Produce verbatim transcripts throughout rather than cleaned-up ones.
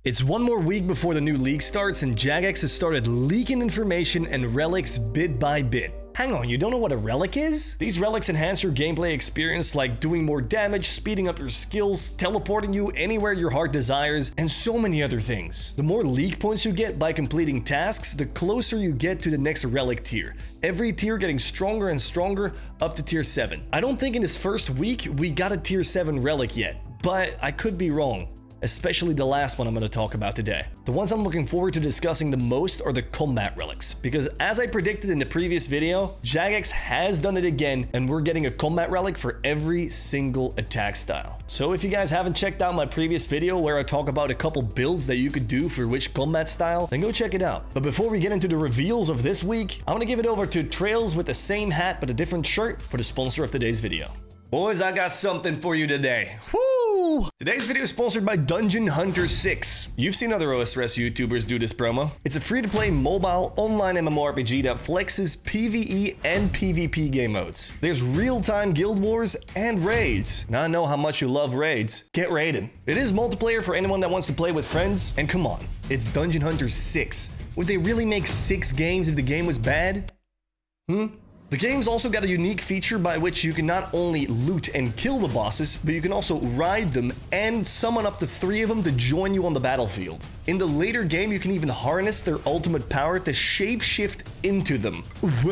It's one more week before the new league starts and Jagex has started leaking information and relics bit by bit. Hang on, you don't know what a relic is? These relics enhance your gameplay experience, like doing more damage, speeding up your skills, teleporting you anywhere your heart desires, and so many other things. The more league points you get by completing tasks, the closer you get to the next relic tier. Every tier getting stronger and stronger up to tier seven. I don't think in this first week we got a tier seven relic yet, but I could be wrong. Especially the last one I'm going to talk about today. The ones I'm looking forward to discussing the most are the combat relics, because as I predicted in the previous video, Jagex has done it again, and we're getting a combat relic for every single attack style. So if you guys haven't checked out my previous video where I talk about a couple builds that you could do for which combat style, then go check it out. But before we get into the reveals of this week, I'm going to give it over to Trails with the same hat but a different shirt for the sponsor of today's video. Boys, I got something for you today. Woo! Today's video is sponsored by Dungeon Hunter six. You've seen other O S R S YouTubers do this promo. It's a free-to-play mobile online MMORPG that flexes PvE and PvP game modes. There's real-time guild wars and raids. Now I know how much you love raids. Get raided. It is multiplayer for anyone that wants to play with friends. And come on, it's Dungeon Hunter six. Would they really make six games if the game was bad? Hmm? The game's also got a unique feature by which you can not only loot and kill the bosses, but you can also ride them and summon up to three of them to join you on the battlefield. In the later game, you can even harness their ultimate power to shapeshift into them.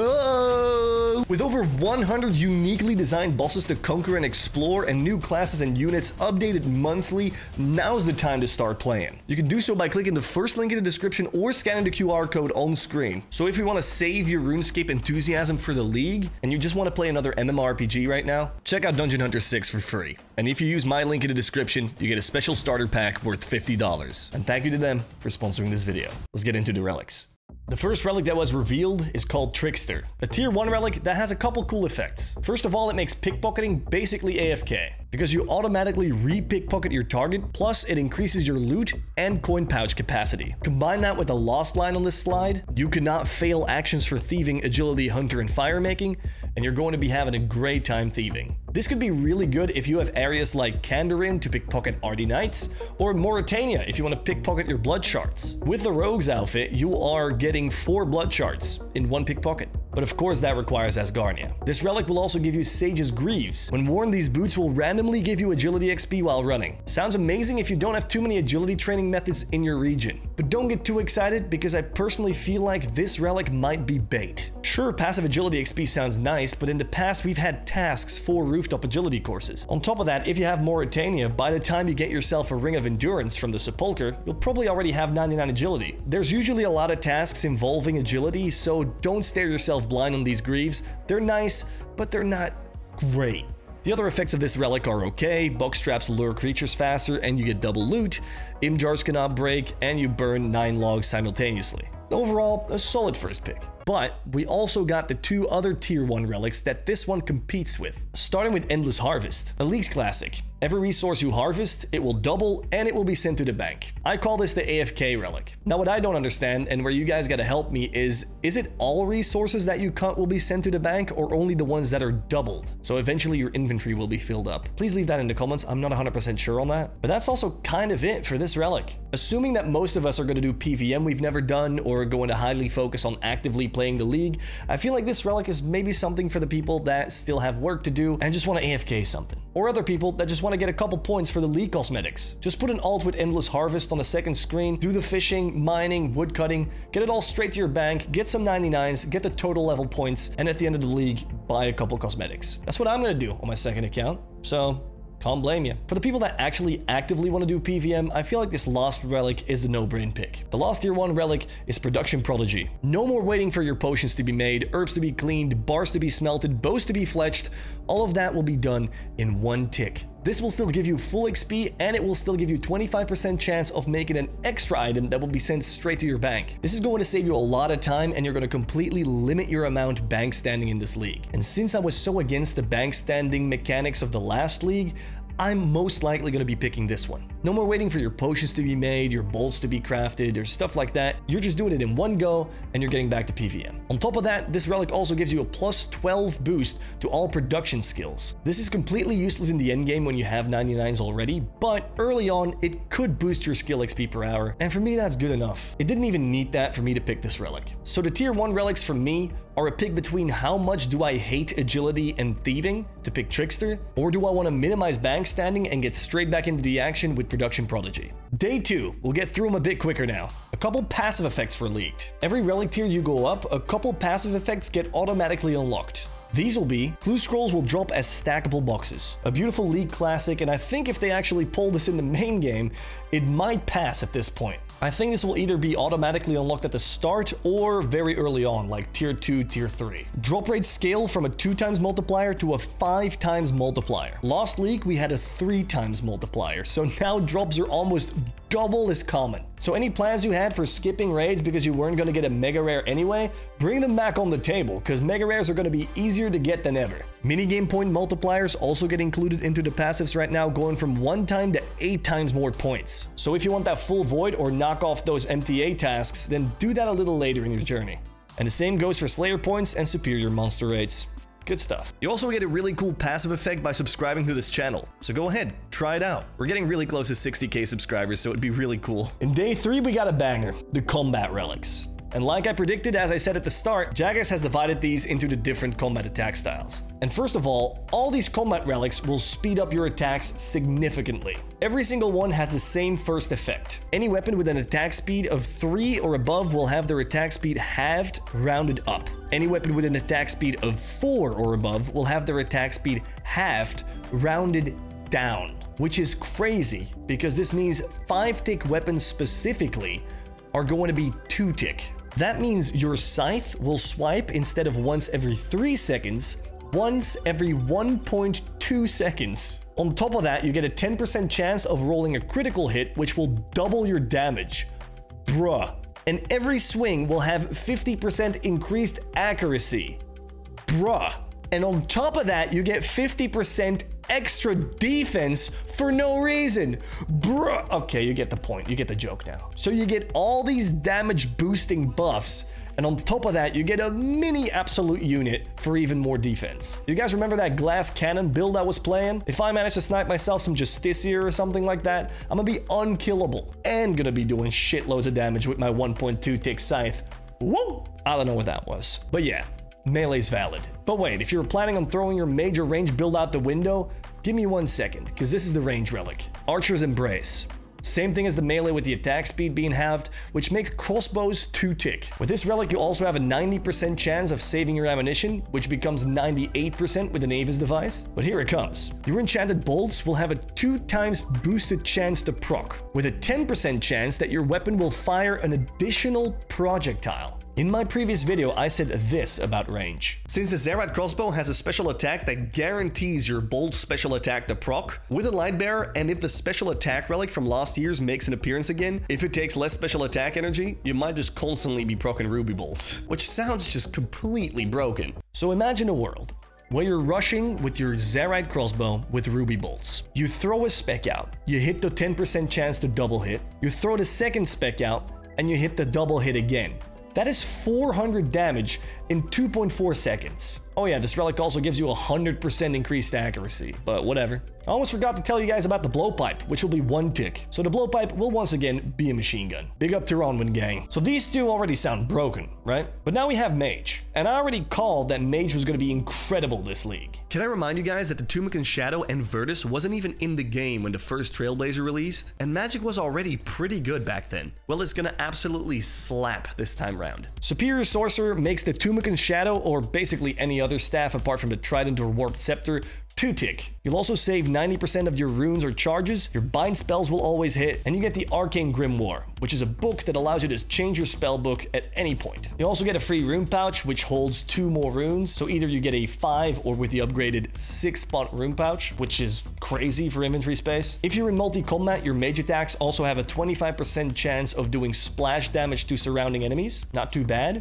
Whoa! With over one hundred uniquely designed bosses to conquer and explore and new classes and units updated monthly, now's the time to start playing. You can do so by clicking the first link in the description or scanning the Q R code on screen. So if you want to save your RuneScape enthusiasm for the league and you just want to play another MMORPG right now, check out Dungeon Hunter six for free. And if you use my link in the description, you get a special starter pack worth fifty dollars. And thank you to them for sponsoring this video. Let's get into the relics. The first relic that was revealed is called Trickster, a tier one relic that has a couple cool effects. First of all, it makes pickpocketing basically A F K, because you automatically re-pickpocket your target, plus it increases your loot and coin pouch capacity. Combine that with the lost line on this slide, you cannot fail actions for thieving, agility, hunter, and fire making, and you're going to be having a great time thieving. This could be really good if you have areas like Kandarin to pickpocket Ardy Knights, or Morytania if you want to pickpocket your blood shards. With the Rogue's outfit, you are getting four blood shards in one pickpocket. But of course that requires Asgarnia. This relic will also give you Sage's Greaves. When worn, these boots will randomly give you agility X P while running. Sounds amazing if you don't have too many agility training methods in your region. But don't get too excited, because I personally feel like this relic might be bait. Sure, passive agility X P sounds nice, but in the past we've had tasks for rooftop agility courses. On top of that, if you have Morytania, by the time you get yourself a Ring of Endurance from the Sepulcher, you'll probably already have ninety-nine agility. There's usually a lot of tasks involving agility, so don't stare yourself blind on these Greaves. They're nice, but they're not great. The other effects of this relic are okay. Box traps lure creatures faster and you get double loot. Imp jars cannot break and you burn nine logs simultaneously. Overall, a solid first pick. But we also got the two other tier one relics that this one competes with. Starting with Endless Harvest, a League's classic. Every resource you harvest, it will double and it will be sent to the bank. I call this the A F K relic. Now what I don't understand, and where you guys gotta help me, is is it all resources that you cut will be sent to the bank, or only the ones that are doubled? So eventually your inventory will be filled up. Please leave that in the comments, I'm not one hundred percent sure on that. But that's also kind of it for this relic. Assuming that most of us are gonna do P V M we've never done, or going to highly focus on actively playing the league, I feel like this relic is maybe something for the people that still have work to do and just want to A F K something. Or other people that just want to get a couple points for the league cosmetics. Just put an alt with Endless Harvest on the second screen, do the fishing, mining, woodcutting, get it all straight to your bank, get some ninety-nines, get the total level points, and at the end of the league, buy a couple cosmetics. That's what I'm going to do on my second account. So can't blame you. For the people that actually actively want to do P V M, I feel like this Lost relic is the no-brain pick. The Lost tier one relic is Production Prodigy. No more waiting for your potions to be made, herbs to be cleaned, bars to be smelted, bows to be fletched. All of that will be done in one tick. This will still give you full X P, and it will still give you twenty-five percent chance of making an extra item that will be sent straight to your bank. This is going to save you a lot of time, and you're going to completely limit your amount bank standing in this league. And since I was so against the bank standing mechanics of the last league, I'm most likely going to be picking this one. No more waiting for your potions to be made, your bolts to be crafted, or stuff like that. You're just doing it in one go, and you're getting back to P V M. On top of that, this relic also gives you a plus twelve boost to all production skills. This is completely useless in the endgame when you have ninety-nines already, but early on, it could boost your skill X P per hour, and for me, that's good enough. It didn't even need that for me to pick this relic. So the tier one relics for me are a pick between how much do I hate agility and thieving to pick Trickster, or do I want to minimize bank standing and get straight back into the action with Production Prodigy. Day two, we'll get through them a bit quicker now. A couple passive effects were leaked. Every relic tier you go up, a couple passive effects get automatically unlocked. These will be, Clue Scrolls will drop as stackable boxes. A beautiful League classic, and I think if they actually pull this in the main game, it might pass at this point. I think this will either be automatically unlocked at the start or very early on, like tier two, tier three. Drop rates scale from a two times multiplier to a five times multiplier. Last leak, we had a three times multiplier, so now drops are almost double as common. So any plans you had for skipping raids because you weren't going to get a mega rare anyway, bring them back on the table, because mega rares are going to be easier to get than ever. Minigame point multipliers also get included into the passives right now, going from one time to eight times more points. So if you want that full void or knock off those M T A tasks, then do that a little later in your journey. And the same goes for Slayer points and superior monster rates. Good stuff. You also get a really cool passive effect by subscribing to this channel, so go ahead, try it out. We're getting really close to sixty K subscribers, so it'd be really cool. In day three, we got a banger, the combat relics. And like I predicted, as I said at the start, Jagex has divided these into the different combat attack styles. And first of all, all these combat relics will speed up your attacks significantly. Every single one has the same first effect. Any weapon with an attack speed of three or above will have their attack speed halved, rounded up. Any weapon with an attack speed of four or above will have their attack speed halved, rounded down. Which is crazy, because this means five tick weapons specifically are going to be two tick. That means your scythe will swipe instead of once every three seconds, once every one point two seconds. On top of that, you get a ten percent chance of rolling a critical hit, which will double your damage. Bruh. And every swing will have fifty percent increased accuracy. Bruh. And on top of that, you get fifty percent extra defense for no reason. Bruh. Okay, you get the point. You get the joke now. So you get all these damage boosting buffs, and on top of that, you get a mini absolute unit for even more defense. You guys remember that glass cannon build I was playing? If I manage to snipe myself some Justiciar or something like that, I'm gonna be unkillable and gonna be doing shitloads of damage with my one point two tick scythe. Whoa! I don't know what that was. But yeah, melee's valid. But wait, if you're planning on throwing your major range build out the window, give me one second, because this is the range relic. Archer's Embrace. Same thing as the melee with the attack speed being halved, which makes crossbows two tick. With this relic, you also have a ninety percent chance of saving your ammunition, which becomes ninety-eight percent with an Avis device. But here it comes. Your enchanted bolts will have a two times boosted chance to proc, with a ten percent chance that your weapon will fire an additional projectile. In my previous video, I said this about range. Since the Zerad crossbow has a special attack that guarantees your bolt special attack to proc, with a light bearer, and if the special attack relic from last year's makes an appearance again, if it takes less special attack energy, you might just constantly be proccing ruby bolts, which sounds just completely broken. So imagine a world where you're rushing with your Zerad crossbow with ruby bolts. You throw a spec out, you hit the ten percent chance to double hit, you throw the second spec out, and you hit the double hit again. That is four hundred damage in two point four seconds. Oh yeah, this relic also gives you one hundred percent increased accuracy, but whatever. I almost forgot to tell you guys about the blowpipe, which will be one tick. So the blowpipe will once again be a machine gun. Big up to Ronwin gang. So these two already sound broken, right? But now we have Mage, and I already called that Mage was going to be incredible this league. Can I remind you guys that the Tumican Shadow and Virtus wasn't even in the game when the first Trailblazer released? And Magic was already pretty good back then. Well, it's gonna absolutely slap this time round. Superior Sorcerer makes the Tumican Shadow, or basically any other staff apart from the Trident or Warped Scepter, two tick. You'll also save ninety percent of your runes or charges, your bind spells will always hit, and you get the Arcane Grimoire, which is a book that allows you to change your spell book at any point. You also get a free rune pouch, which holds two more runes, so either you get a five or with the upgraded six spot rune pouch, which is crazy for inventory space. If you're in multi-combat, your mage attacks also have a twenty-five percent chance of doing splash damage to surrounding enemies. Not too bad.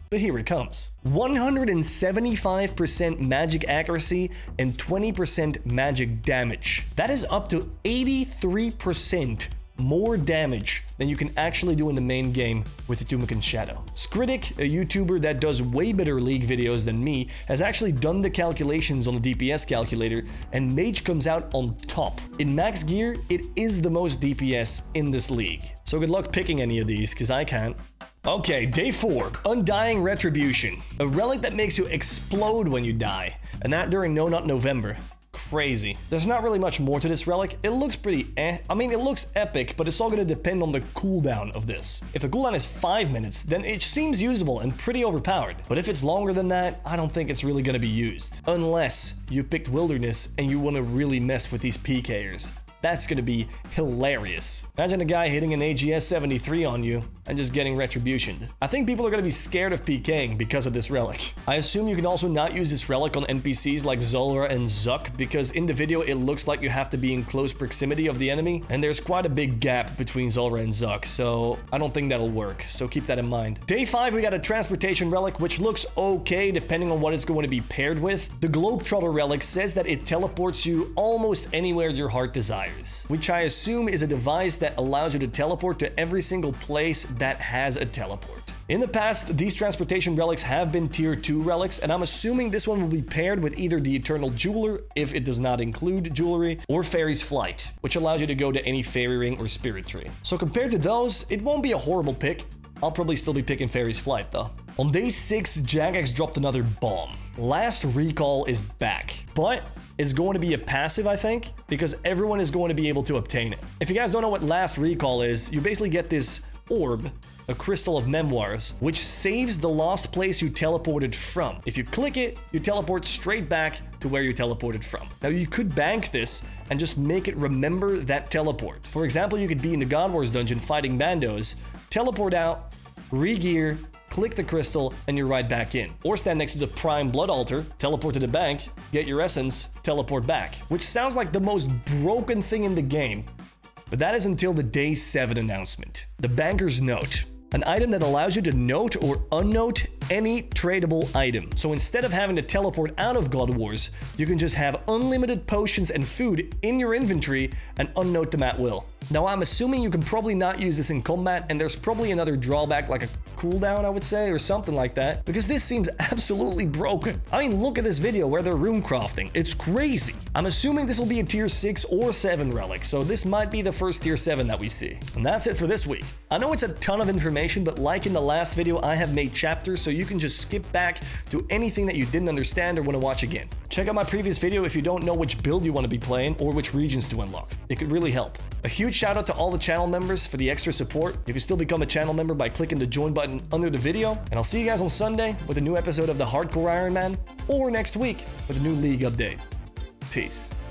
But here it comes. one hundred seventy-five percent magic accuracy and twenty percent magic damage. That is up to eighty-three percent more damage than you can actually do in the main game with the Tumican Shadow. Skritic, a YouTuber that does way better League videos than me, has actually done the calculations on the D P S calculator, and Mage comes out on top. In max gear, it is the most D P S in this league. So good luck picking any of these, because I can't. Okay, day four, Undying Retribution. A relic that makes you explode when you die, and that during No Nut November. Crazy. There's not really much more to this relic. It looks pretty eh. I mean, it looks epic, but it's all going to depend on the cooldown of this. If the cooldown is five minutes, then it seems usable and pretty overpowered. But if it's longer than that, I don't think it's really going to be used. Unless you picked Wilderness and you want to really mess with these P Kers. That's going to be hilarious. Imagine a guy hitting an A G S seventy-three on you and just getting retribution. I think people are going to be scared of PKing because of this relic. I assume you can also not use this relic on N P Cs like Zulrah and Zuk, because in the video it looks like you have to be in close proximity of the enemy, and there's quite a big gap between Zulrah and Zuk, so I don't think that'll work, so keep that in mind. Day five, we got a Transportation Relic, which looks okay depending on what it's going to be paired with. The Globetrotter Relic says that it teleports you almost anywhere your heart desires, which I assume is a device that allows you to teleport to every single place that has a teleport. In the past, these transportation relics have been tier two relics, and I'm assuming this one will be paired with either the Eternal Jeweler, if it does not include jewelry, or Fairy's Flight, which allows you to go to any fairy ring or spirit tree. So compared to those, it won't be a horrible pick. I'll probably still be picking Fairy's Flight though. On day six, Jagex dropped another bomb. Last Recall is back, but it's going to be a passive, I think, because everyone is going to be able to obtain it. If you guys don't know what Last Recall is, you basically get this orb, a Crystal of Memoirs, which saves the lost place you teleported from. If you click it, you teleport straight back to where you teleported from. Now, you could bank this and just make it remember that teleport. For example, you could be in the God Wars dungeon fighting bandos, teleport out, re-gear, click the crystal, and you're right back in. Or stand next to the Prime Blood Altar, teleport to the bank, get your essence, teleport back. Which sounds like the most broken thing in the game. But that is until the day seven announcement. The Banker's Note. An item that allows you to note or unnote any tradable item. So instead of having to teleport out of God Wars, you can just have unlimited potions and food in your inventory and unnote them at will. Now, I'm assuming you can probably not use this in combat, and there's probably another drawback like a cooldown, I would say, or something like that, because this seems absolutely broken. I mean, look at this video where they're room crafting. It's crazy. I'm assuming this will be a tier six or seven relic, so this might be the first tier seven that we see. And that's it for this week. I know it's a ton of information, but like in the last video, I have made chapters so you can just skip back to anything that you didn't understand or want to watch again. Check out my previous video if you don't know which build you want to be playing or which regions to unlock. It could really help. A huge shout out to all the channel members for the extra support. You can still become a channel member by clicking the join button under the video. And I'll see you guys on Sunday with a new episode of the Hardcore Iron Man, or next week with a new League update. Peace.